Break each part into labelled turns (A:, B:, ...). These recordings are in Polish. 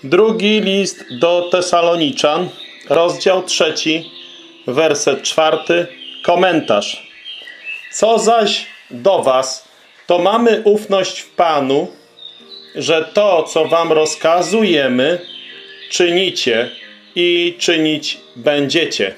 A: Drugi list do Tesaloniczan, rozdział 3, werset 4, komentarz. Co zaś do was, to mamy ufność w Panu, że to, co wam rozkazujemy, czynicie i czynić będziecie.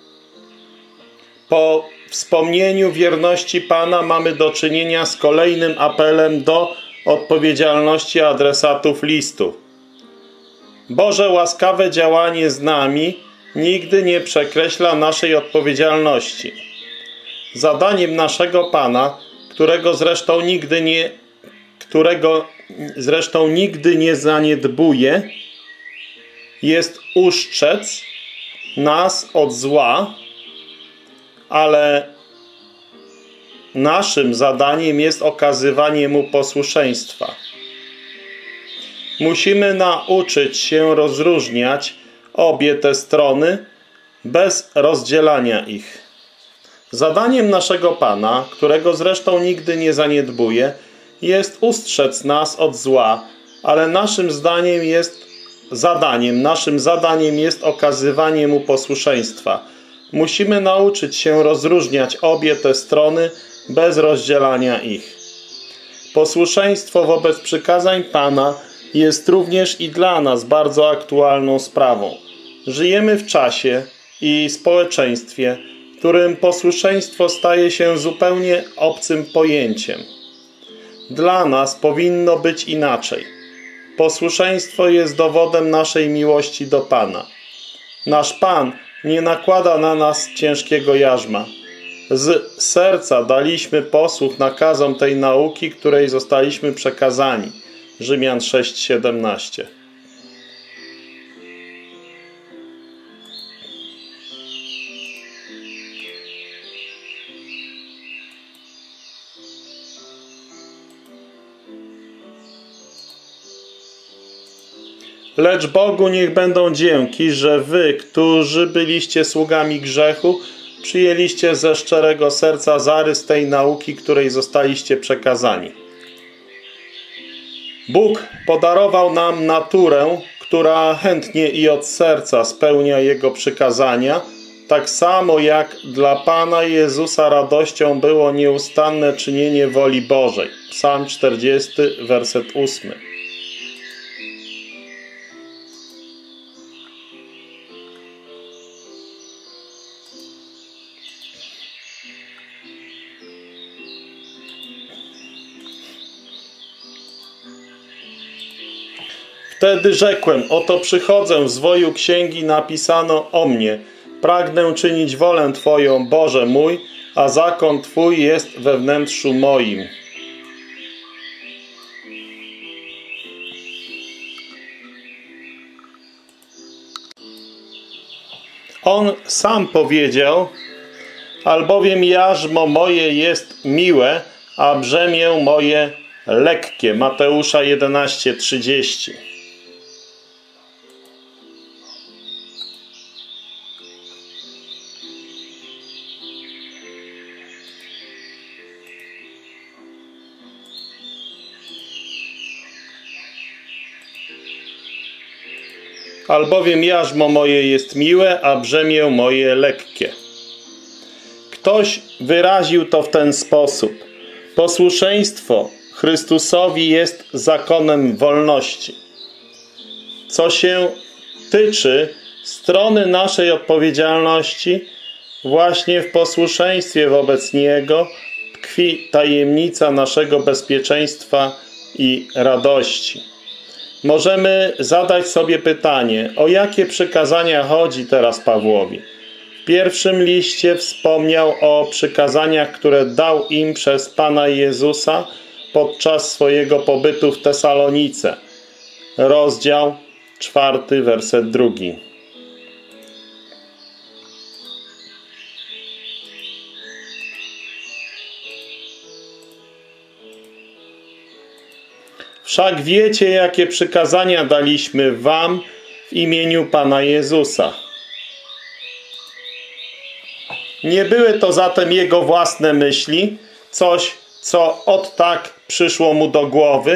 A: Po wspomnieniu wierności Pana mamy do czynienia z kolejnym apelem do odpowiedzialności adresatów listu. Boże łaskawe działanie z nami nigdy nie przekreśla naszej odpowiedzialności. Zadaniem naszego Pana, którego zresztą nigdy nie zaniedbuje, jest ustrzec nas od zła, ale naszym zadaniem jest okazywanie Mu posłuszeństwa. Musimy nauczyć się rozróżniać obie te strony bez rozdzielania ich. Zadaniem naszego Pana, którego zresztą nigdy nie zaniedbuje, jest ustrzec nas od zła, ale naszym zadaniem jest okazywanie Mu posłuszeństwa. Musimy nauczyć się rozróżniać obie te strony bez rozdzielania ich. Posłuszeństwo wobec przykazań Pana jest również i dla nas bardzo aktualną sprawą. Żyjemy w czasie i społeczeństwie, w którym posłuszeństwo staje się zupełnie obcym pojęciem. Dla nas powinno być inaczej. Posłuszeństwo jest dowodem naszej miłości do Pana. Nasz Pan nie nakłada na nas ciężkiego jarzma. Z serca daliśmy posłuch nakazom tej nauki, której zostaliśmy przekazani. Rzymian 6:17. Lecz Bogu niech będą dzięki, że wy, którzy byliście sługami grzechu, przyjęliście ze szczerego serca zarys tej nauki, której zostaliście przekazani. Bóg podarował nam naturę, która chętnie i od serca spełnia Jego przykazania, tak samo jak dla Pana Jezusa radością było nieustanne czynienie woli Bożej. Psalm 40, werset 8. Wtedy rzekłem, oto przychodzę, w zwoju księgi napisano o mnie. Pragnę czynić wolę Twoją, Boże mój, a zakon Twój jest we wnętrzu moim. On sam powiedział, albowiem jarzmo moje jest miłe, a brzemię moje lekkie. Mateusza 11:30. Albowiem jarzmo moje jest miłe, a brzemię moje lekkie. Ktoś wyraził to w ten sposób. Posłuszeństwo Chrystusowi jest zakonem wolności. Co się tyczy strony naszej odpowiedzialności, właśnie w posłuszeństwie wobec Niego tkwi tajemnica naszego bezpieczeństwa i radości. Możemy zadać sobie pytanie, o jakie przykazania chodzi teraz Pawłowi. W pierwszym liście wspomniał o przykazaniach, które dał im przez Pana Jezusa podczas swojego pobytu w Tesalonice. Rozdział 4, werset 2. Wszak wiecie, jakie przykazania daliśmy wam w imieniu Pana Jezusa. Nie były to zatem jego własne myśli, coś, co od tak przyszło mu do głowy,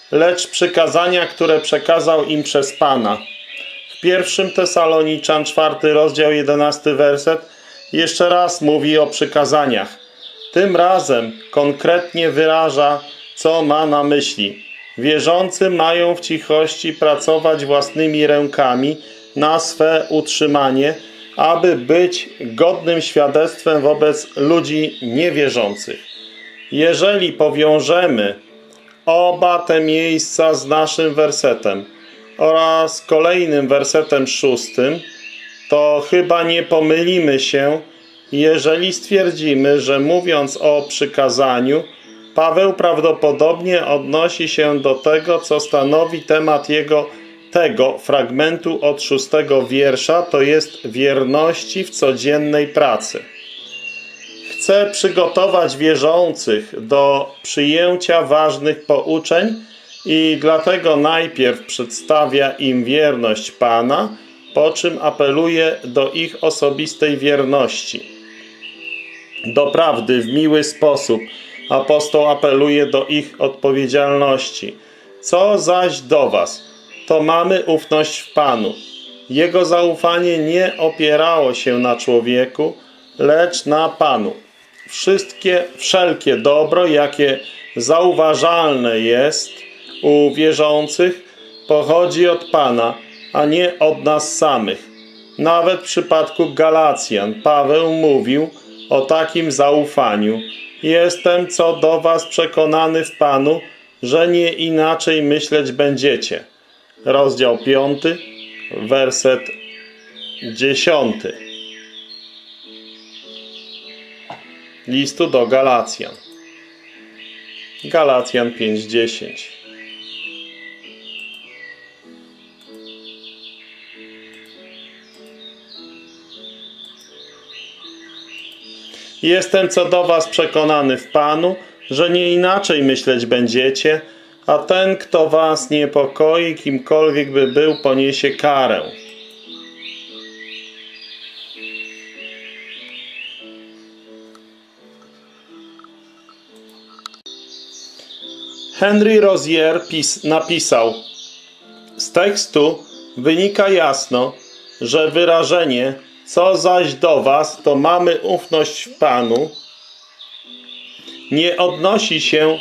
A: lecz przykazania, które przekazał im przez Pana. W 1 Tesaloniczan 4 rozdział 11 werset jeszcze raz mówi o przykazaniach. Tym razem konkretnie wyraża, co ma na myśli. Wierzący mają w cichości pracować własnymi rękami na swe utrzymanie, aby być godnym świadectwem wobec ludzi niewierzących. Jeżeli powiążemy oba te miejsca z naszym wersetem oraz kolejnym wersetem 6, to chyba nie pomylimy się, jeżeli stwierdzimy, że mówiąc o przykazaniu, Paweł prawdopodobnie odnosi się do tego, co stanowi temat tego fragmentu od 6 wiersza, to jest wierności w codziennej pracy. Chce przygotować wierzących do przyjęcia ważnych pouczeń i dlatego najpierw przedstawia im wierność Pana, po czym apeluje do ich osobistej wierności. Doprawdy w miły sposób apostoł apeluje do ich odpowiedzialności. Co zaś do was, to mamy ufność w Panu. Jego zaufanie nie opierało się na człowieku, lecz na Panu. Wszelkie dobro, jakie zauważalne jest u wierzących, pochodzi od Pana, a nie od nas samych. Nawet w przypadku Galacjan Paweł mówił o takim zaufaniu. Jestem co do was przekonany w Panu, że nie inaczej myśleć będziecie. Rozdział 5, werset 10. Listu do Galacjan. Galacjan 5:10. Jestem co do was przekonany w Panu, że nie inaczej myśleć będziecie, a ten, kto was niepokoi, kimkolwiek by był, poniesie karę. Henry Rozier napisał: z tekstu wynika jasno, że wyrażenie co zaś do was, to mamy ufność w Panu, nie odnosi się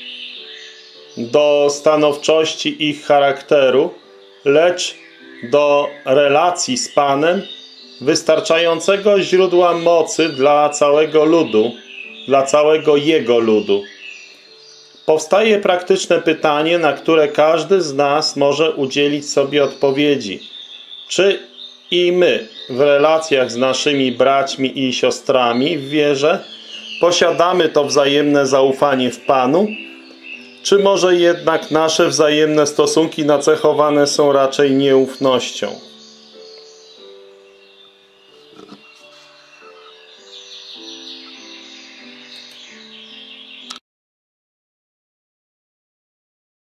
A: do stanowczości ich charakteru, lecz do relacji z Panem, wystarczającego źródła mocy dla całego ludu, dla całego Jego ludu. Powstaje praktyczne pytanie, na które każdy z nas może udzielić sobie odpowiedzi. Czy i my w relacjach z naszymi braćmi i siostrami w wierze posiadamy to wzajemne zaufanie w Panu? Czy może jednak nasze wzajemne stosunki nacechowane są raczej nieufnością?